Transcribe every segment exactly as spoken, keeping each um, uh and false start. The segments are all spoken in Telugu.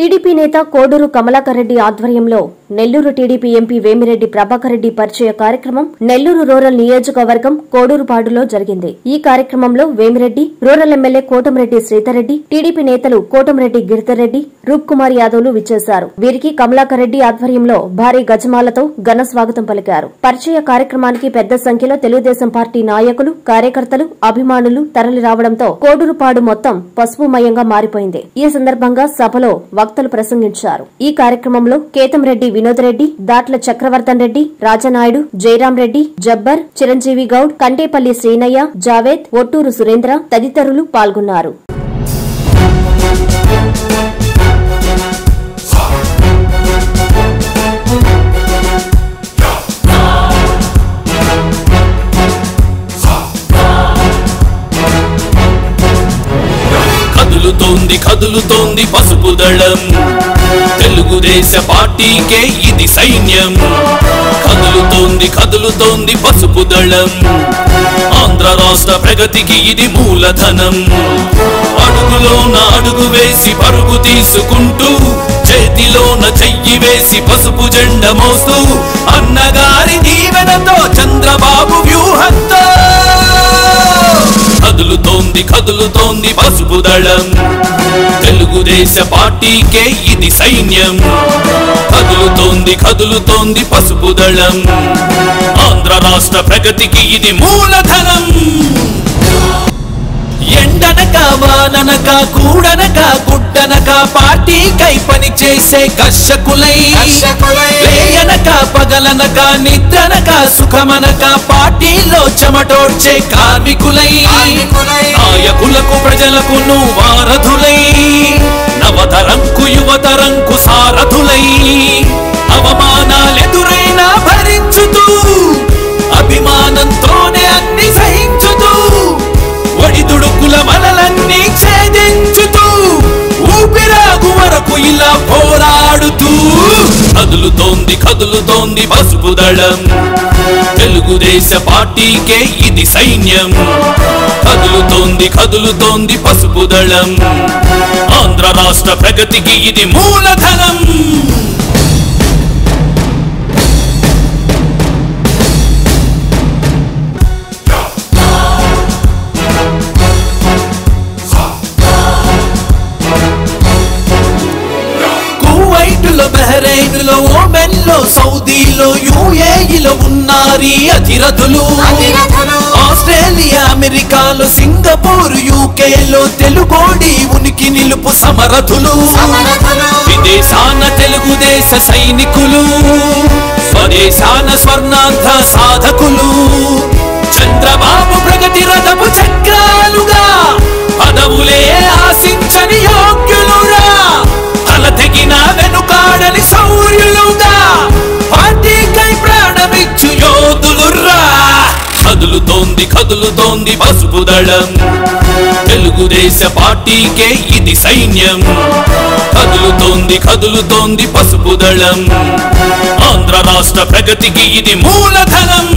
టీడీపీ నేత కోడూరు కమలాకర్ రెడ్డి ఆధ్వర్యంలో నెల్లూరు టీడీపీ ఎంపీ వేమిరెడ్డి ప్రభాకర్ రెడ్డి పరిచయ కార్యక్రమం నెల్లూరు రూరల్ నియోజకవర్గం కోడూరుపాడులో జరిగింది. ఈ కార్యక్రమంలో Vemireddy, rural MLA Kotamreddy Sridharreddy, TDP నేతలు కోటమిరెడ్డి గిరిధర్రెడ్డి, రూప్ కుమార్ యాదవ్లు విచ్చేశారు. వీరికి కమలాకర్ రెడ్డి ఆధ్వర్యంలో భారీ గజమాలతో ఘన స్వాగతం పలికారు. పరిచయ కార్యక్రమానికి పెద్ద సంఖ్యలో తెలుగుదేశం పార్టీ నాయకులు, కార్యకర్తలు, అభిమానులు తరలి రావడంతో కోడూరుపాడు మొత్తం పసుపుమయంగా మారిపోయింది. ఈ సందర్భంగా సభలో వక్తలు ప్రసంగించారు. ఈ కార్యక్రమంలో కేతంరెడ్డి వినోద్ రెడ్డి, దాట్ల చక్రవర్తన్ రెడ్డి, రాజనాయుడు, జయరాం రెడ్డి, జబ్బర్, చిరంజీవి గౌడ్, కంటేపల్లి శ్రీనయ్య, జావేద్, ఒట్టూరు సురేంద్ర తదితరులు పాల్గొన్నారు. కదులుతోంది కదులుతోంది పసుపు దళం, తెలుగుదేశ పార్టీకే ఇది సైన్యం. కదులుతోంది కదులుతోంది పసుపు దళం, ఆంధ్ర రాష్ట్ర ప్రగతికి ఇది మూలధనం. అడుగులోన అడుగు వేసి పరుగు తీసుకుంటూ, చేతిలోన చెయ్యి వేసి పసుపు జెండ మోస్తూ, అన్నగారి దీవెనతో చంద్రబాబు వ్యూహంతో కదులుతోంది కదులుతోంది పసుపు దళం, తెలుగుదేశ పార్టీకే ఇది సైన్యం. కదులుతోంది కదులుతోంది పసుపు దళం, ఆంధ్ర రాష్ట్ర ప్రగతికి ఇది మూలధనం. ఎండనక వాననక కూడనక గుడ్డనక పార్టీకై పని చేసే కర్షకులై, లేయనక పగలనక నిద్రనక సుఖమనక పార్టీలో చెమటోడ్చే కార్మికులై, నాయకులకు ప్రజలకు వారధులై, నవతరంకు యువతరంకు సారథులై, అవమానాలెదురైనా భరించుతూ, అభిమానంతోనే అన్ని సహించుతూ, ఒడిదుడుకుల మనలన్నీ ఛేదించుతూ, ఊపిరాగు వరకు ఇలా పోరాడుతూ కదులుతోంది కదులుతోంది పసుపు దళం, తెలుగుదేశ పార్టీకే ఇది సైన్యం. కదులుతోంది కదులుతోంది పసుపు దళం, ఆంధ్ర రాష్ట్ర ప్రగతికి ఇది మూలధనం. బహ్రెయిన్లో, ఓమెన్లో, సౌదీలో, యూఏఈలో ఉన్నారీ అధిరథులు. ఆస్ట్రేలియా, అమెరికాలో, సింగపూర్, యూకేలో తెలుగోడి ఉనికి నిలుపు సమరథులు. విదేశాన తెలుగుదేశ సైనికులు, స్వదేశాన స్వర్ణాంధ్ర సాధకులు, చంద్రబాబు ప్రగతి రథపు చక్రాలుగా పదవులే ఆశించని యోగ్యులురా, తల తెగిన వెనుకాడని శౌర్యులుగా పార్టీకై ప్రాణమిచ్చు యోధులురా. కదులుతోంది కదులుతోంది పసుపు దళం, తెలుగుదేశ పార్టీకే ఇది సైన్యం. కదులుతోంది కదులుతోంది పసుపు దళం, ఆంధ్ర రాష్ట్ర ప్రగతికి ఇది మూలధనం.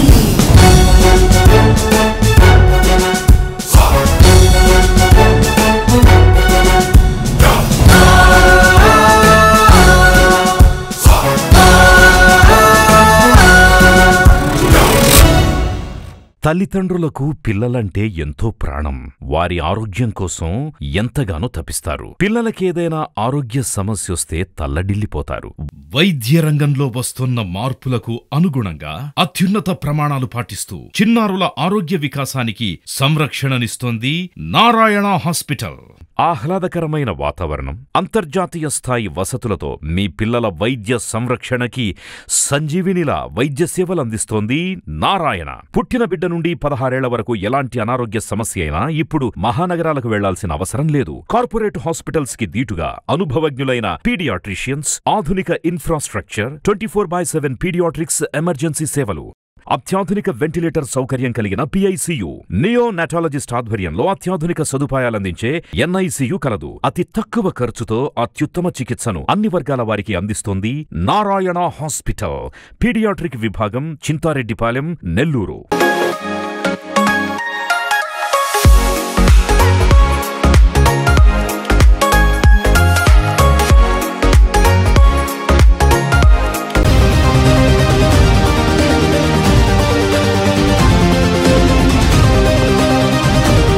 తల్లిదండ్రులకు పిల్లలంటే ఎంతో ప్రాణం. వారి ఆరోగ్యం కోసం ఎంతగానో తపిస్తారు. పిల్లలకేదైనా ఆరోగ్య సమస్యొస్తే తల్లడిల్లిపోతారు. వైద్య రంగంలో వస్తున్న మార్పులకు అనుగుణంగా అత్యున్నత ప్రమాణాలు పాటిస్తూ చిన్నారుల ఆరోగ్య వికాసానికి సంరక్షణనిస్తోంది నారాయణ హాస్పిటల్. ఆహ్లాదకరమైన వాతావరణం, అంతర్జాతీయ స్థాయి వసతులతో మీ పిల్లల వైద్య సంరక్షణకి సంజీవినిలా వైద్య సేవలందిస్తోంది నారాయణ. పుట్టిన బిడ్డ నుండి పదహారేళ్ల వరకు ఎలాంటి అనారోగ్య సమస్య అయినా ఇప్పుడు మహానగరాలకు వెళ్లాల్సిన అవసరం లేదు. కార్పొరేట్ హాస్పిటల్స్ కి దీటుగా అనుభవజ్ఞులైన పీడియాట్రిషియన్స్, ఆధునిక infrastructure, twenty four by seven pediatrics emergency సేవలు, అత్యాధునిక వెంటిలేటర్ సౌకర్యం కలిగిన పిఐసియు, నియోనాటాలజిస్ట్ ఆధ్వర్యంలో అత్యాధునిక సదుపాయాలందించే ఎన్ఐసియు కలదు. అతి తక్కువ ఖర్చుతో అత్యుత్తమ చికిత్సను అన్ని వర్గాల వారికి అందిస్తోంది నారాయణ హాస్పిటల్. పీడియాట్రిక్ విభాగం, చింతారెడ్డిపాలెం, నెల్లూరు.